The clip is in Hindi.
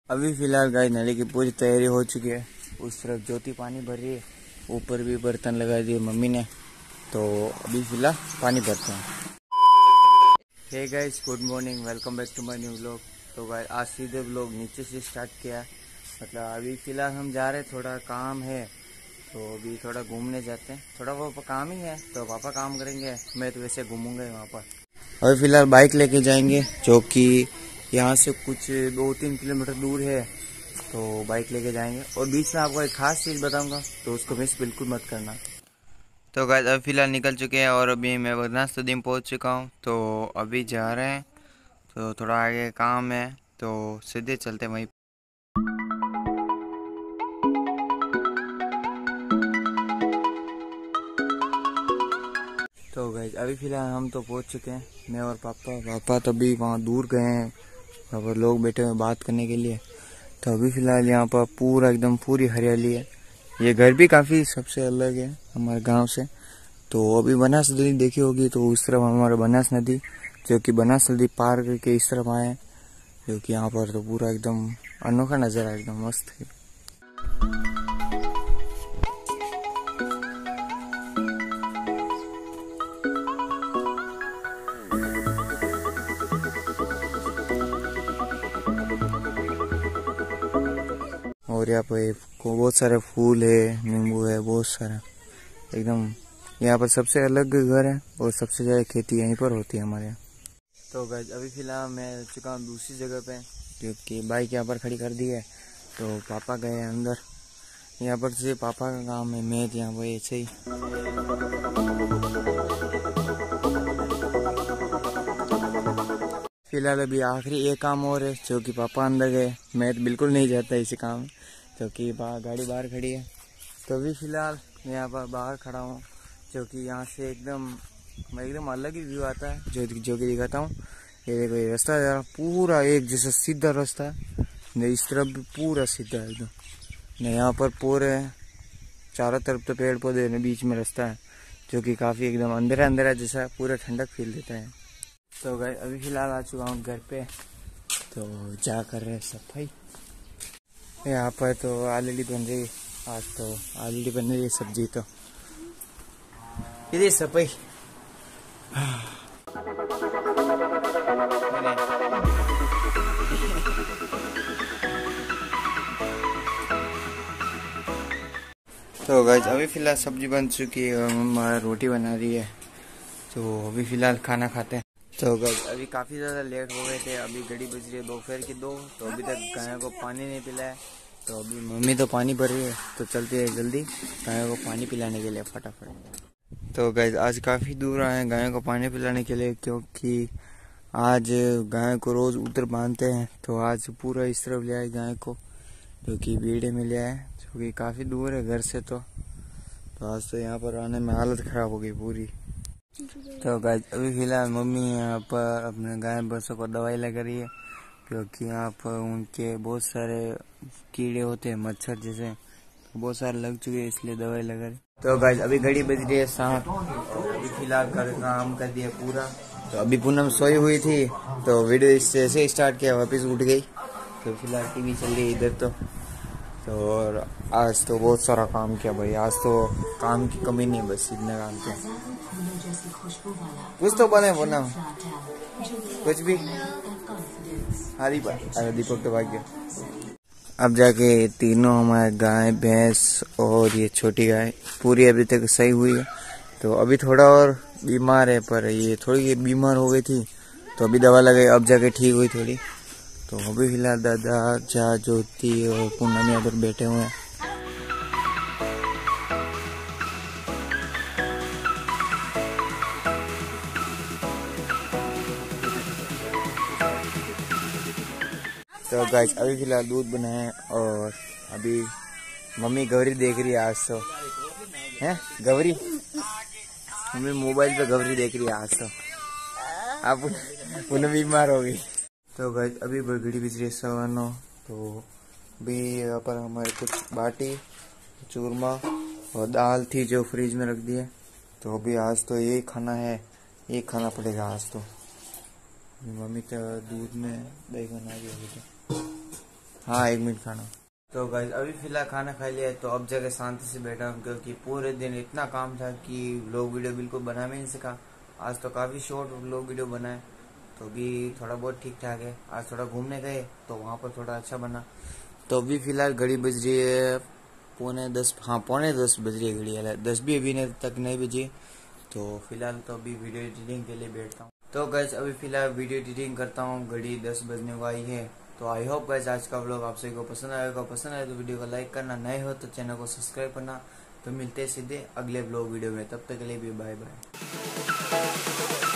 अभी फिलहाल गाइस नली की पूरी तैयारी हो चुकी है। उस तरफ ज्योति पानी भर रही है, ऊपर भी बर्तन लगा दिए मम्मी ने। तो अभी फिलहाल पानी भरते हैं। Hey guys, good morning, welcome back to my new vlog. तो गाइस आज सीधे व्लॉग नीचे से स्टार्ट किया। मतलब अभी फिलहाल हम जा रहे हैं, थोड़ा काम है तो अभी थोड़ा घूमने जाते हैं। थोड़ा वो काम ही है तो पापा काम करेंगे, मैं तो वैसे घूमूंगा वहाँ पर। अभी फिलहाल बाइक लेके जाएंगे जो कि यहाँ से कुछ 2-3 किलोमीटर दूर है। तो बाइक लेके जाएंगे और बीच में आपको एक खास चीज़ बताऊंगा, तो उसको मिस बिल्कुल मत करना। तो गाइस अभी फिलहाल निकल चुके हैं और अभी मैं बद्रीनाथ स्टेडियम पहुँच चुका हूँ। तो अभी जा रहे हैं, तो थोड़ा आगे काम है तो सीधे चलते हैं वहीं। तो गाइस अभी फिलहाल हम तो पहुँच चुके हैं, मैं और पापा तो अभी वहाँ दूर गए हैं, वहाँ पर लोग बैठे हुए बात करने के लिए। तो अभी फिलहाल यहाँ पर पूरा एकदम पूरी हरियाली है। ये घर भी काफ़ी सबसे अलग है हमारे गांव से। तो अभी बनास नदी देखी होगी, तो उस तरफ हमारा बनास नदी, जो कि बनास नदी पार करके इस तरफ आए, जो कि यहाँ पर तो पूरा एकदम अनोखा नज़ारा, एकदम मस्त है। और यहाँ पे बहुत सारे फूल है, नींबू है, बहुत सारा एकदम। यहाँ पर सबसे अलग घर है और सबसे ज़्यादा खेती यहीं पर होती है हमारे यहाँ। तो गाइस अभी फिलहाल मैं चुका हूँ दूसरी जगह पे, जो कि बाइक यहाँ पर खड़ी कर दी है। तो पापा गए अंदर, यहाँ पर से पापा का काम है, मैं यहाँ पर ऐसे ही। फिलहाल अभी आखिरी एक काम और है, जो कि पापा अंदर गए, मैं तो बिल्कुल नहीं जाता इसी काम में, क्योंकि गाड़ी बाहर खड़ी है। तो अभी फिलहाल मैं यहाँ पर बाहर खड़ा हूँ, जो कि यहाँ से एकदम अलग ही व्यू आता है, जो कि दिखाता हूँ। ये देखो, ये रास्ता है पूरा एक जैसा सीधा रास्ता है, नहीं इस तरफ भी पूरा सीधा है एकदम। नहीं यहाँ पर पूरे चारों तरफ तो पेड़ पौधे, बीच में रास्ता है, जो कि काफ़ी एकदम अंधेरा अंधेरा जैसा पूरा ठंडक फील देता है। तो गाइस अभी फिलहाल आ चुका हूँ घर पे, तो जा कर रहे सफाई। यहाँ पर तो ऑलरेडी बन रही, आज तो ऑलरेडी बन रही है सब्जी। तो ये सफाई तो गाइस अभी फिलहाल सब्जी बन चुकी है और मम्मा रोटी बना रही है। तो अभी फिलहाल खाना खाते हैं। तो गाइस अभी काफ़ी ज़्यादा लेट हो गए थे, अभी घड़ी बज रही है दोपहर की 2। तो अभी तक गायों को पानी नहीं पिलाया। तो अभी मम्मी तो पानी भर रही है, तो चलते हैं जल्दी गायों को पानी पिलाने के लिए फटाफट। तो गाइस आज काफ़ी दूर आए हैं गायों को पानी पिलाने के लिए, क्योंकि आज गाय को रोज़ उधर बांधते हैं। तो आज पूरा इस तरफ ले आए गाय को, जो कि बीड़े में ले आए, जो कि काफ़ी दूर है घर से। तो आज तो यहाँ पर आने में हालत ख़राब हो गई पूरी। तो गाइस अभी फिलहाल मम्मी यहाँ पर अपने गाय भैंसों को दवाई लगा रही है, क्योंकि यहाँ पर उनके बहुत सारे कीड़े होते हैं, मच्छर जैसे, तो बहुत सारे लग चुके हैं, इसलिए दवाई लगा रही। तो गाइस अभी घड़ी बज रही है 7। तो अभी फिलहाल काम कर दिया पूरा। तो अभी पूनम सोई हुई थी, तो वीडियो इससे ऐसे स्टार्ट किया, वापस उठ गई। तो फिलहाल टीवी चल रही है इधर। तो और आज तो बहुत सारा काम किया भाई, आज तो काम की कमी नहीं है, बस इतना काम किया। कुछ तो बने बोना, कुछ भी हारी बात। दीपक तो भाग्य। अब जाके तीनों हमारे गाय भैंस और ये छोटी गाय पूरी अभी तक सही हुई है। तो अभी थोड़ा और बीमार है, पर ये थोड़ी बीमार हो गई थी, तो अभी दवा लगाई, अब जाके ठीक हुई थोड़ी। तो अभी फिलहाल दादा जा ज्योति और पूनम यहाँ पर बैठे हुए हैं। तो गाइस अभी फिलहाल दूध बनाए हैं और अभी मम्मी गौरी देख रही है आज तो, है गौरी, मम्मी मोबाइल पे गौरी देख रही है आज तो। आप उन्हें बीमार हो गई। तो गाइस अभी घड़ी बज रही है 9:15। तो अभी यहाँ पर हमारे कुछ बाटी, चूरमा और दाल थी जो फ्रिज में रख दी है। तो अभी आज तो यही खाना है, ये खाना पड़ेगा आज तो। मम्मी तो दूध में दही बना रही है। हाँ 1 मिनट खाना। तो गाइस अभी फिलहाल खाना खा लिया है, तो अब जगह शांति से बैठा हूँ क्योंकि पूरे दिन इतना काम था कि व्लॉग वीडियो बिल्कुल बना भी नहीं सका। आज तो काफ़ी शॉर्ट व्लॉग वीडियो बनाए, तो भी थोड़ा बहुत ठीक ठाक है। आज थोड़ा घूमने गए तो वहाँ पर थोड़ा अच्छा बना। तो अभी फिलहाल घड़ी बज रही है 9:45, हाँ 9:45 बज रही है घड़ी, 10 भी अभी तक नहीं बजी। तो फिलहाल तो अभी वीडियो एडिटिंग के लिए बैठता हूँ। तो गाइस अभी फिलहाल वीडियो एडिटिंग करता हूँ, घड़ी 10 बजने को आई है। तो आई होप गाइस आज का व्लॉग आप सभी को पसंद आएगा। पसंद आए तो वीडियो को लाइक करना, नए हो तो चैनल को सब्सक्राइब करना। तो मिलते हैं सीधे अगले व्लॉग वीडियो में, तब तक के लिए भी बाय बाय।